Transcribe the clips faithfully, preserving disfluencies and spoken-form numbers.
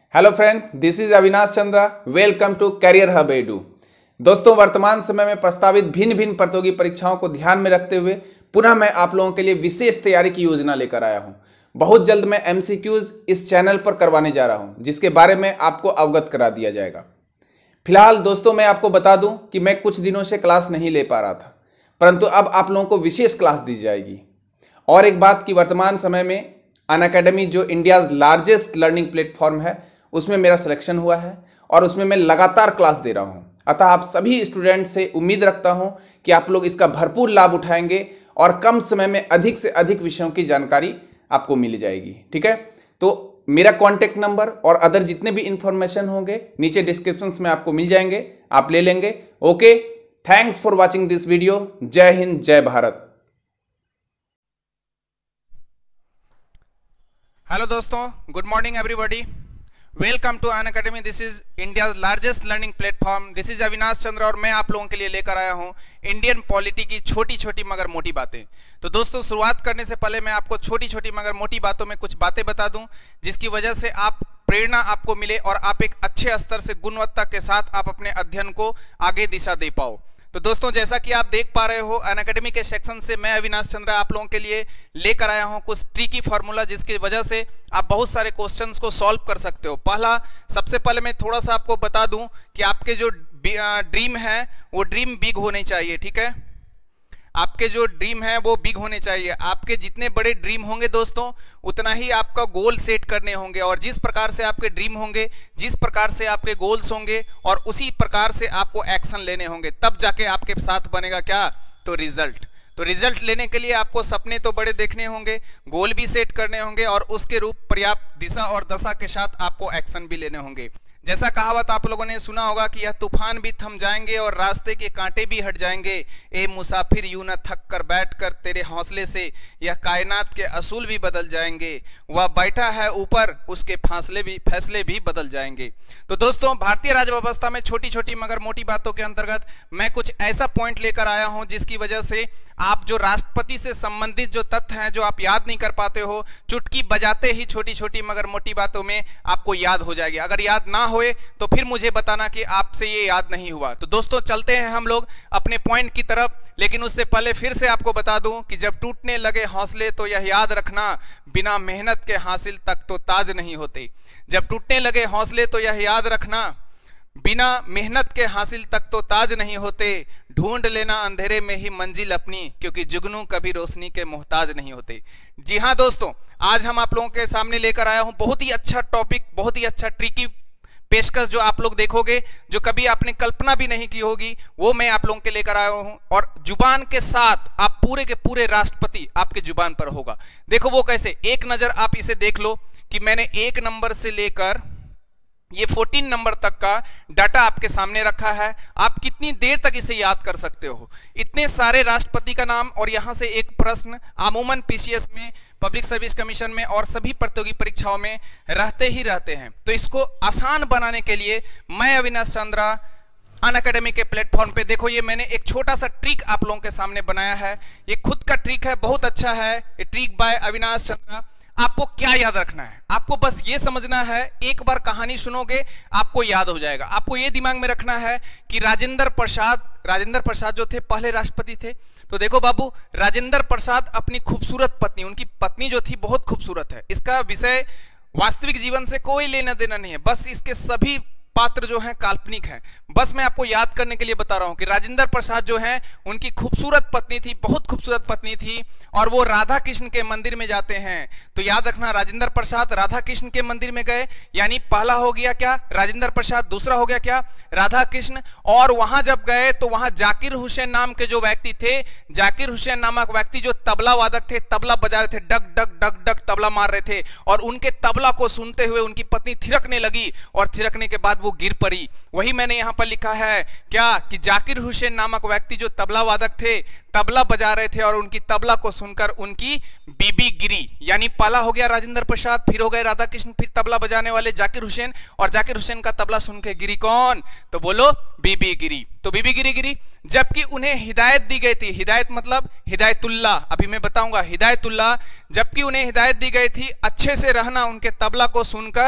Hello friend, this is Avinash Chandra. Welcome to Career Hub Edu. दोस्तों, वर्तमान समय में प्रस्तावित भिन्न भिन्न प्रतियोगी परीक्षाओं को ध्यान में रखते हुए पुनः मैं आप लोगों के लिए विशेष तैयारी की योजना लेकर आया हूं। बहुत जल्द मैं एमसीक्यूज इस चैनल पर करवाने जा रहा हूं, जिसके बारे में आपको अवगत करा दिया जाएगा। फिलहाल दोस्तों, मैं आपको बता दूं कि मैं कुछ दिनों से क्लास नहीं ले पा रहा था, परंतु अब आप लोगों को विशेष क्लास दी जाएगी। और एक बात कि वर्तमान समय में अनअकैडमी जो इंडियाज लार्जेस्ट लर्निंग प्लेटफॉर्म है, उसमें मेरा सिलेक्शन हुआ है और उसमें मैं लगातार क्लास दे रहा हूं। अतः आप सभी स्टूडेंट से उम्मीद रखता हूं कि आप लोग इसका भरपूर लाभ उठाएंगे और कम समय में अधिक से अधिक विषयों की जानकारी आपको मिल जाएगी। ठीक है, तो मेरा कॉन्टेक्ट नंबर और अदर जितने भी इंफॉर्मेशन होंगे नीचे डिस्क्रिप्शन में आपको मिल जाएंगे, आप ले लेंगे। Okay, thanks for watching this video. जय हिंद, जय भारत। हेलो दोस्तों, good morning everybody. Welcome to Unacademy. This is India's largest learning platform. This is Avinash Chandra और मैं आप लोगों के लिए लेकर आया हूं इंडियन पॉलिटी की छोटी छोटी मगर मोटी बातें। तो दोस्तों, शुरुआत करने से पहले मैं आपको छोटी छोटी मगर मोटी बातों में कुछ बातें बता दूं, जिसकी वजह से आप प्रेरणा आपको मिले और आप एक अच्छे स्तर से गुणवत्ता के साथ आप अपने अध्ययन को आगे दिशा दे पाओ। तो दोस्तों, जैसा कि आप देख पा रहे हो, अनअकैडमी के सेक्शन से मैं अविनाश चंद्रा आप लोगों के लिए लेकर आया हूं कुछ ट्रिकी फार्मूला, जिसकी वजह से आप बहुत सारे क्वेश्चंस को सॉल्व कर सकते हो। पहला, सबसे पहले मैं थोड़ा सा आपको बता दूं कि आपके जो ड्रीम है वो ड्रीम बिग होने चाहिए। ठीक है, आपके जो ड्रीम है वो बिग होने चाहिए। आपके जितने बड़े ड्रीम होंगे दोस्तों, उतना ही आपका गोल सेट करने होंगे, और जिस प्रकार से आपके ड्रीम होंगे, जिस प्रकार से आपके गोल्स होंगे, और उसी प्रकार से आपको एक्शन लेने होंगे, तब जाके आपके साथ बनेगा क्या, तो रिजल्ट। तो रिजल्ट लेने के लिए आपको सपने तो बड़े देखने होंगे, गोल भी सेट करने होंगे, और उसके रूप पर्याप्त दिशा और दशा के साथ आपको एक्शन भी लेने होंगे। जैसा कहावत आप लोगों ने सुना होगा कि यह तूफान भी थम जाएंगे और रास्ते के कांटे भी हट जाएंगे, ए मुसाफिर यूं न थक कर बैठ कर तेरे हौसले से, यह कायनात के असूल भी बदल जाएंगे, वह बैठा है ऊपर उसके फासले भी फैसले भी बदल जाएंगे। तो दोस्तों, भारतीय राज्य व्यवस्था में छोटी छोटी मगर मोटी बातों के अंतर्गत मैं कुछ ऐसा पॉइंट लेकर आया हूं, जिसकी वजह से आप जो राष्ट्रपति से संबंधित जो तथ्य हैं, जो आप याद नहीं कर पाते हो, चुटकी बजाते ही छोटी छोटी मगर मोटी बातों में आपको याद हो जाएगी। अगर याद ना होए तो फिर मुझे बताना कि आपसे ये याद नहीं हुआ। तो दोस्तों, चलते हैं हम लोग अपने पॉइंट की तरफ, लेकिन उससे पहले फिर से आपको बता दूं कि जब टूटने लगे हौसले तो यह याद रखना, बिना मेहनत के हासिल तक तो ताज नहीं होते। जब टूटने लगे हौसले तो यह याद रखना, बिना मेहनत के हासिल तक तो ताज नहीं होते, ढूंढ लेना अंधेरे में ही मंजिल अपनी, क्योंकि जुगनू कभी रोशनी के मोहताज नहीं होते। जी हाँ दोस्तों, आज हम आप लोगों के सामने लेकर आया हूं बहुत ही अच्छा टॉपिक, बहुत ही अच्छा ट्रिकी पेशकश, जो आप लोग देखोगे, जो कभी आपने कल्पना भी नहीं की होगी, वो मैं आप लोगों के लेकर आया हूं। और जुबान के साथ आप पूरे के पूरे राष्ट्रपति आपके जुबान पर होगा। देखो वो कैसे, एक नजर आप इसे देख लो कि मैंने एक नंबर से लेकर ये चौदह नंबर तक का डाटा आपके सामने रखा है। आप कितनी देर तक इसे याद कर सकते हो, इतने सारे राष्ट्रपति का नाम, और यहां से एक प्रश्न अमूमन पीसीएस में, पब्लिक सर्विस कमीशन में और सभी प्रतियोगी परीक्षाओं में रहते ही रहते हैं। तो इसको आसान बनाने के लिए मैं अविनाश चंद्रा अनअकैडमी के प्लेटफॉर्म पे, देखो ये मैंने एक छोटा सा ट्रिक आप लोगों के सामने बनाया है। ये खुद का ट्रिक है, बहुत अच्छा है। ये ट्रिक बाय अविनाश चंद्रा। आपको क्या याद रखना है, आपको बस ये समझना है, एक बार कहानी सुनोगे आपको याद हो जाएगा। आपको ये दिमाग में रखना है कि राजेंद्र प्रसाद राजेंद्र प्रसाद जो थे पहले राष्ट्रपति थे। तो देखो बाबू, राजेंद्र प्रसाद अपनी खूबसूरत पत्नी, उनकी पत्नी जो थी बहुत खूबसूरत है। इसका विषय वास्तविक जीवन से कोई लेना देना नहीं है, बस इसके सभी पात्र जो हैं काल्पनिक हैं। बस मैं आपको याद करने के लिए बता रहा हूं कि राजेंद्र प्रसाद जो हैं, उनकी खूबसूरत पत्नी थी, बहुत खूबसूरत पत्नी थी, और वो राधा कृष्ण के मंदिर में जाते हैं। तो याद रखना, राजेंद्र प्रसाद राधा कृष्ण के मंदिर में गए, यानी पहला हो गया क्या, राजेंद्र प्रसाद, दूसरा हो गया क्या, राधा कृष्ण। और वहां जब गए तो वहां जाकिर हुसैन नाम के जो व्यक्ति थे, जाकिर हुसैन नामक व्यक्ति जो तबला वादक थे, तबला बजा रहे थे, डग डग डग डग तबला मार रहे थे, और उनके तबला को सुनते हुए उनकी पत्नी थिरकने लगी, और थिरकने के बाद वो गिर पड़ी। वही मैंने यहां पर लिखा है क्या, कि जाकिर हुसैन नामक व्यक्ति जो तबला वादक थे, तबला बजा रहे थे, और उनकी तबला को सुनकर उनकी बीबी गिरी। यानी पहला हो गया राजेंद्र प्रसाद, फिर हो गए राधा कृष्ण, फिर तबला बजाने वाले जाकिर हुसैन, और जाकिर हुसैन का तबला सुन के गिरी कौन, तो बोलो बीबी गिरी। तो बीबी गिरी गिरी जबकि उन्हें हिदायत दी गई थी, हिदायत मतलब हिदायतुल्ला, अभी मैं बताऊंगा हिदायतुल्ला, जबकि उन्हें हिदायत दी गई थी अच्छे से रहना उनके तबला को सुनकर,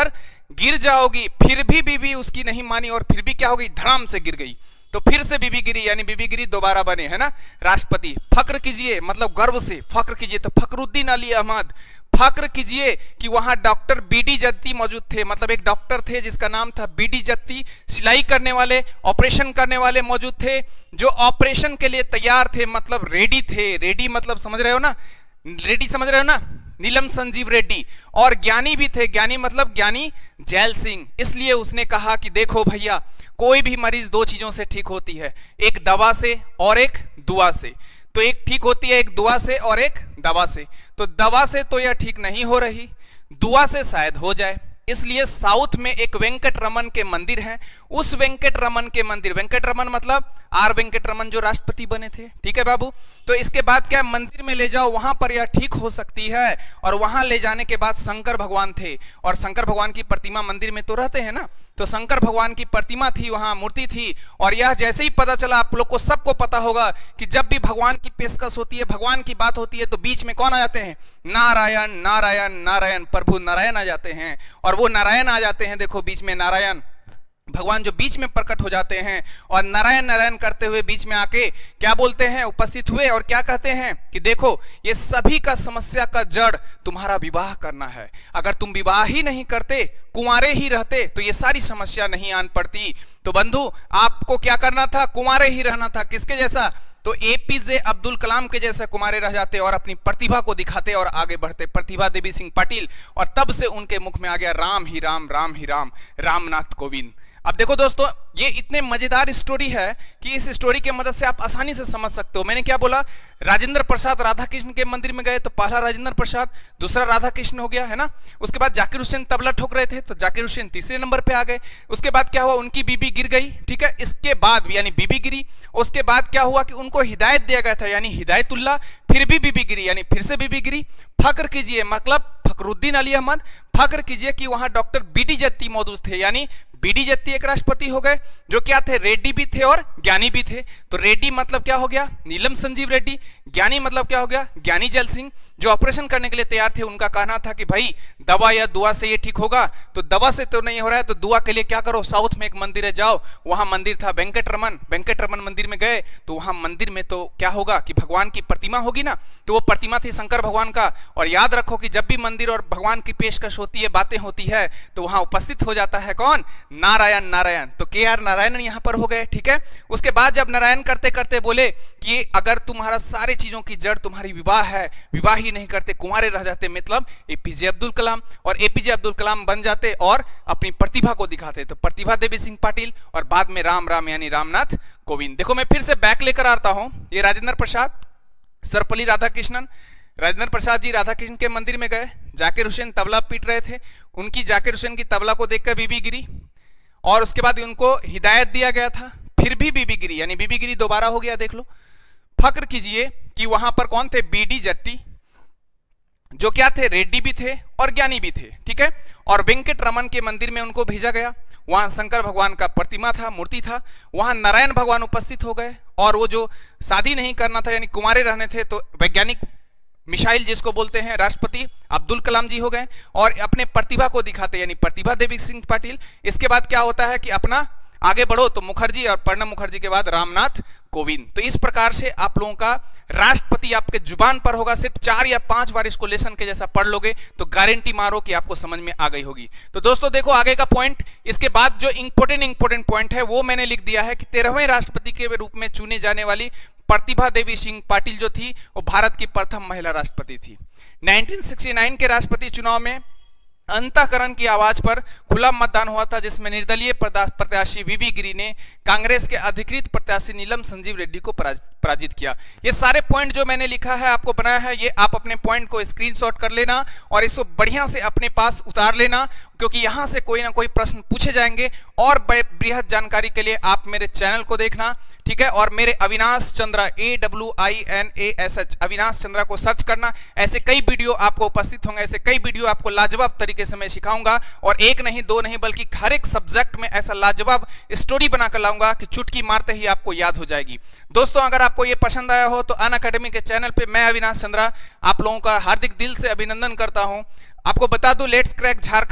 गिर जाओगी, फिर भी बीबी उसकी नहीं मानी और फिर भी क्या हो गई, धड़ाम से गिर गई। तो फिर से बीबी गिरी, यानी बीबी गिरी दोबारा बने, है ना राष्ट्रपति। फक्र कीजिए, मतलब गर्व से फक्र कीजिए। तो फखरुद्दीन अली अहमद, फक्र कीजिए कि वहां डॉक्टर बीडी जत्ती मौजूद थे, मतलब एक डॉक्टर थे जिसका नाम था बीडी जत्ती। सिलाई करने वाले, ऑपरेशन करने वाले मौजूद थे, जो ऑपरेशन के लिए तैयार थे, मतलब रेडी थे। रेडी मतलब समझ रहे हो ना, रेडी समझ रहे हो ना, नीलम संजीव रेड्डी। और ज्ञानी भी थे, ज्ञानी मतलब ज्ञानी जैल सिंह। इसलिए उसने कहा कि देखो भैया, कोई भी मरीज दो चीजों से ठीक होती है, एक दवा से और एक दुआ से। तो एक ठीक होती है एक दुआ से और एक दवा से। तो दवा से तो यह ठीक नहीं हो रही, दुआ से शायद हो जाए। इसलिए साउथ में एक वेंकट रमन के मंदिर है, उस वेंकट रमन के मंदिर, वेंकट रमन मतलब आर वेंकट रमन जो राष्ट्रपति बने थे, ठीक है बाबू। तो इसके बाद क्या, मंदिर में ले जाओ, वहां पर यह ठीक हो सकती है। और वहां ले जाने के बाद शंकर भगवान थे, और शंकर भगवान की प्रतिमा मंदिर में तो रहते हैं ना, तो शंकर भगवान की प्रतिमा थी, वहां मूर्ति थी। और यह जैसे ही पता चला, आप लोग को सबको पता होगा कि जब भी भगवान की पेशकश होती है, भगवान की बात होती है, तो बीच में कौन आ जाते हैं, नारायण नारायण नारायण, प्रभु नारायण आ जाते हैं। और वो नारायण आ जाते हैं, देखो बीच में नारायण भगवान जो बीच में प्रकट हो जाते हैं, और नारायण नारायण करते हुए बीच में आके क्या बोलते हैं, उपस्थित हुए और क्या कहते हैं कि देखो ये सभी का समस्या का जड़ तुम्हारा विवाह करना है। अगर तुम विवाह ही नहीं करते, कुंवारे ही रहते, तो ये सारी समस्या नहीं आन पड़ती। तो बंधु आपको क्या करना था, कुंवारे ही रहना था। किसके जैसा, तो एपीजे अब्दुल कलाम के जैसे कुमारे रह जाते और अपनी प्रतिभा को दिखाते और आगे बढ़ते, प्रतिभा देवी सिंह पाटिल। और तब से उनके मुख में आ गया राम ही राम, राम ही राम, रामनाथ कोविंद। अब देखो दोस्तों, ये इतने मजेदार स्टोरी है कि इस स्टोरी की मदद से आप आसानी से समझ सकते हो। मैंने क्या बोला, राजेंद्र प्रसाद राधा कृष्ण के मंदिर में गए, तो पहला राजेंद्र प्रसाद, दूसरा राधा कृष्ण हो गया, है ना। उसके बाद जाकिर हुसैन तबला ठोक रहे थे, तो जाकिर हुसैन तीसरे नंबर पे आ गए। उसके बाद क्या हुआ, उनकी बीबी गिर गई, ठीक है। इसके बाद यानी बीबी गिरी, उसके बाद क्या हुआ कि उनको हिदायत दिया गया था, यानी हिदायतुल्लाह, फिर भी बीबी गिरी, यानी फिर से बीबी गिरी। फक्र कीजिए, मतलब फखरुद्दीन अली अहमद, फक्र कीजिए कि वहां डॉक्टर बीडी जत्ती मौजूद थे, यानी बीडी जत्ती एक राष्ट्रपति हो गए, जो क्या थे, रेड्डी भी थे और ज्ञानी भी थे। तो रेड्डी मतलब क्या हो गया, नीलम संजीव रेड्डी। ज्ञानी मतलब क्या हो गया, ज्ञानी जैल सिंह। जो ऑपरेशन करने के लिए तैयार थे, उनका कहना था कि भाई दवा या दुआ से ये ठीक होगा। तो दवा से तो नहीं हो रहा है, तो दुआ के लिए क्या करो, साउथ में एक मंदिर है, जाओ। वहां मंदिर था वेंकट रमन, वेंकट रमन मंदिर में गए, तो वहां मंदिर में तो क्या होगा कि भगवान की प्रतिमा होगी ना, तो वो प्रतिमा थी शंकर भगवान का। और याद रखो कि जब भी मंदिर और भगवान की पेशकश होती है, बातें होती है, तो वहां उपस्थित हो जाता है कौन, नारायण नारायण। तो के आर नारायण यहाँ पर हो गए, ठीक है। उसके बाद जब नारायण करते करते बोले कि अगर तुम्हारा सारी चीजों की जड़ तुम्हारी विवाह है, विवाह ही नहीं करते, कुंवारे रह जाते, मतलब एपीजे अब्दुल कलाम। और एपीजे अब्दुल कलाम बन जाते और अपनी प्रतिभा को दिखाते, तो प्रतिभा देवी सिंह पाटिल, और बाद में राम राम यानी रामनाथ कोविंद। देखो मैं फिर से बैक लेकर आता हूं, ये राजेंद्र प्रसाद, सर्वपल्ली राधाकृष्णन। राजेंद्र प्रसाद जी राधा कृष्ण के मंदिर में गए, जाकिर हुसैन तबला पीट रहे थे, उनकी जाकिर हुसैन की तबला को देखकर बीबी गिरी, और उसके बाद उनको हिदायत दिया गया था, फिर भी बीबी गिरी, यानी बीबी गिरी दोबारा हो गया। देख लो, फक्र कीजिए कि वहां पर कौन थे, बीडी जट्टी, जो क्या थे, रेड्डी भी थे और ज्ञानी भी थे, ठीक है। और वेंकट रमन के मंदिर में उनको भेजा गया, वहां शंकर भगवान का प्रतिमा था, मूर्ति था, वहां नारायण भगवान उपस्थित हो गए। और वो जो शादी नहीं करना था, यानी कुमारे रहने थे, तो वैज्ञानिक मिसाइल जिसको बोलते हैं, राष्ट्रपति अब्दुल कलाम जी हो गए और अपने प्रतिभा को दिखाते, यानी प्रतिभा देवी सिंह पाटिल। इसके बाद क्या होता है कि अपना आगे बढ़ो, तो मुखर्जी, और प्रणब मुखर्जी के बाद रामनाथ कोविंद। तो इस प्रकार से आप लोगों का राष्ट्रपति आपके जुबान पर होगा। सिर्फ चार या पांच बार इसको लेसन के जैसा पढ़ लोगे तो गारंटी मारो कि आपको समझ में आ गई होगी। तो दोस्तों देखो आगे का पॉइंट, इसके बाद जो इंपोर्टेंट इंपोर्टेंट पॉइंट है वो मैंने लिख दिया है कि तेरहवें राष्ट्रपति के रूप में चुने जाने वाली प्रतिभा देवी सिंह पाटिल जो थी, वो भारत की प्रथम महिला राष्ट्रपति थी। नाइनटीन सिक्सटी नाइन के राष्ट्रपति चुनाव में अंतःकरण की आवाज पर खुला मतदान हुआ था, जिसमें निर्दलीय प्रत्याशी बीबी गिरी ने कांग्रेस के अधिकृत प्रत्याशी नीलम संजीव रेड्डी को पराजित किया। ये सारे पॉइंट जो मैंने लिखा है, आपको बनाया है, ये आप अपने पॉइंट को स्क्रीनशॉट कर लेना और इसको बढ़िया से अपने पास उतार लेना, क्योंकि यहां से कोई ना कोई प्रश्न पूछे जाएंगे। और बृहद जानकारी के लिए आप मेरे चैनल को देखना, ठीक है। और मेरे Avinash Chandra, A W I N A S H, Avinash Chandra को सर्च करना। ऐसे कई वीडियो आपको उपस्थित होंगे, ऐसे कई वीडियो आपको लाजवाब तरीके से मैं सिखाऊंगा, और एक नहीं दो नहीं बल्कि हर एक सब्जेक्ट में ऐसा लाजवाब स्टोरी बनाकर लाऊंगा कि चुटकी मारते ही आपको याद हो जाएगी। दोस्तों अगर आपको ये पसंद आया हो तो अनअकैडमी के चैनल पे मैं अविनाश चंद्रा आप लोगों का हार्दिक दिल से अभिनंदन करता हूं। आपको बता दूं, लेट्स क्रैक झारखंड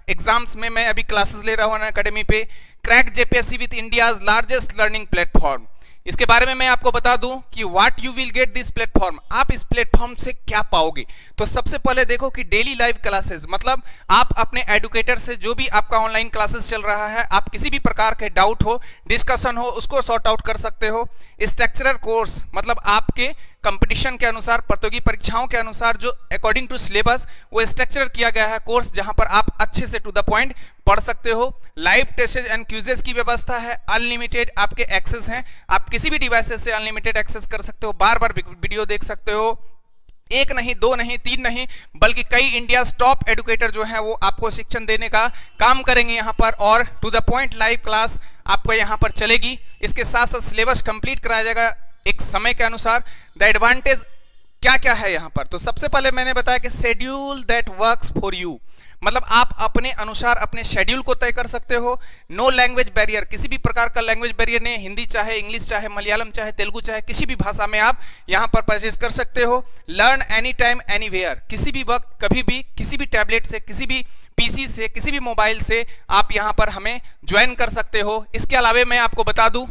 एग्जाम्स में मैं अभी क्लासेस ले रहा हूँ अनअकैडमी पे, crack JPSC with India's largest learning platform. इसके बारे में मैं आपको बता दूं कि what you will get this platform, आप इस प्लेटफॉर्म से क्या पाओगे। तो सबसे पहले देखो कि डेली लाइव क्लासेस, मतलब आप अपने एडुकेटर से जो भी आपका ऑनलाइन क्लासेस चल रहा है, आप किसी भी प्रकार के डाउट हो, डिस्कशन हो, उसको सॉर्ट आउट कर सकते हो। स्ट्रक्चरल कोर्स, मतलब आपके कंपटीशन के अनुसार, प्रतियोगी परीक्षाओं के अनुसार जो अकॉर्डिंग टू सिलेबस वो स्ट्रक्चर किया गया है कोर्स, जहां पर आप अच्छे से टू द पॉइंट पढ़ सकते हो। लाइव टेस्ट एंड क्विजेस की व्यवस्था है, अनलिमिटेड आपके एक्सेस हैं, आप किसी भी डिवाइसेस से अनलिमिटेड एक्सेस कर सकते हो, बार बार वीडियो देख सकते हो। एक नहीं, दो नहीं, तीन नहीं, बल्कि कई इंडिया टॉप एडुकेटर जो हैं वो आपको शिक्षण देने का काम करेंगे यहाँ पर, और to the point live class आपको यहाँ पर चलेगी। इसके साथ साथ सिलेबस कंप्लीट कराया जाएगा एक समय के अनुसार। द एडवांटेज क्या क्या है यहाँ पर, तो सबसे पहले मैंने बताया कि schedule that works for you, मतलब आप अपने अनुसार अपने शेड्यूल को तय कर सकते हो। नो लैंग्वेज बैरियर, किसी भी प्रकार का लैंग्वेज बैरियर नहीं, हिंदी चाहे इंग्लिश चाहे मलयालम चाहे तेलुगु चाहे किसी भी भाषा में आप यहाँ पर परचेज कर सकते हो। लर्न एनी टाइम एनीवेयर, किसी भी वक्त कभी भी किसी भी टैबलेट से, किसी भी पीसी से, किसी भी मोबाइल से आप यहाँ पर हमें ज्वाइन कर सकते हो। इसके अलावा मैं आपको बता दूं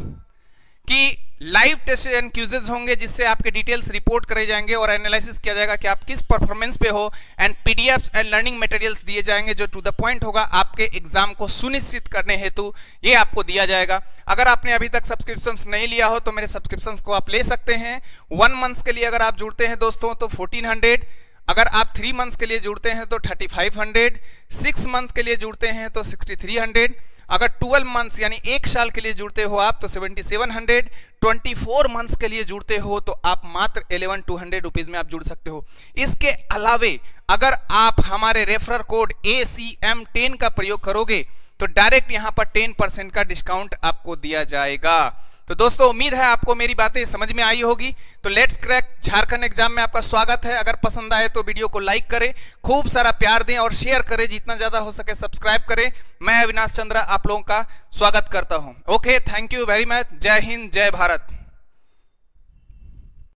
कि लाइव टेस्ट एंड क्विजेस होंगे जिससे आपके डिटेल्स रिपोर्ट करे जाएंगे और एनालिसिस किया जाएगा कि आप किस परफॉर्मेंस पे हो, and PDFs and learning materials दिए जाएंगे जो टू द पॉइंट होगा, आपके एग्जाम को सुनिश्चित करने हेतु ये आपको दिया जाएगा। अगर आपने अभी तक सब्सक्रिप्शंस नहीं लिया हो तो मेरे सब्सक्रिप्शंस को आप ले सकते हैं। वन मंथ्स के लिए अगर आप जुड़ते हैं दोस्तों तो फोर्टीन हंड्रेड, अगर आप थ्री मंथ्स के लिए जुड़ते हैं तो thirty five hundred, six month के लिए जुड़ते हैं तो सिक्सटी थ्री हंड्रेड, अगर ट्वेल्व मंथ्स यानी एक साल के लिए जुड़ते हो आप तो seventy seven hundred, twenty four months के लिए जुड़ते हो तो आप मात्र इलेवन टू हंड्रेड रुपीज में आप जुड़ सकते हो। इसके अलावे अगर आप हमारे referral code A C M ten का प्रयोग करोगे तो डायरेक्ट यहां पर टेन परसेंट का डिस्काउंट आपको दिया जाएगा। तो दोस्तों उम्मीद है आपको मेरी बातें समझ में आई होगी। तो लेट्स क्रैक झारखंड एग्जाम में आपका स्वागत है। अगर पसंद आए तो वीडियो को लाइक करें, खूब सारा प्यार दें और शेयर करें, जितना ज्यादा हो सके सब्सक्राइब करें। मैं अविनाश चंद्रा आप लोगों का स्वागत करता हूं। Okay, thank you very much. जय हिंद, जय भारत।